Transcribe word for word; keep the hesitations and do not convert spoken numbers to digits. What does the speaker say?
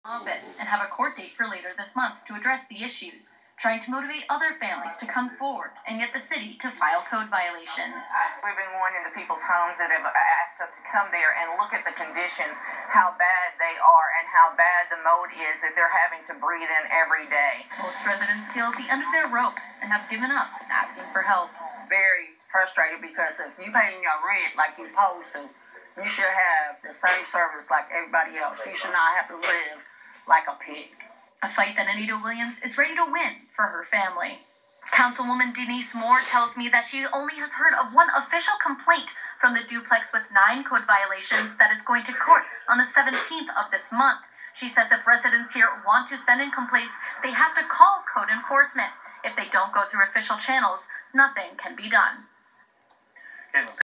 office and have a court date for later this month to address the issues, trying to motivate other families to come forward and get the city to file code violations. We've been going into people's homes that have asked us to come there and look at the conditions, how bad they are, and how bad the mold is that they're having to breathe in every day. Most residents feel at the end of their rope and have given up asking for help. Very frustrated because if you paying your rent like you're supposed to, you should have the same service like everybody else. You should not have to live like a pig. A fight that Anita Williams is ready to win for her family. Councilwoman Denise Moore tells me that she only has heard of one official complaint from the duplex with nine code violations that is going to court on the seventeenth of this month. She says if residents here want to send in complaints, they have to call code enforcement. If they don't go through official channels, nothing can be done.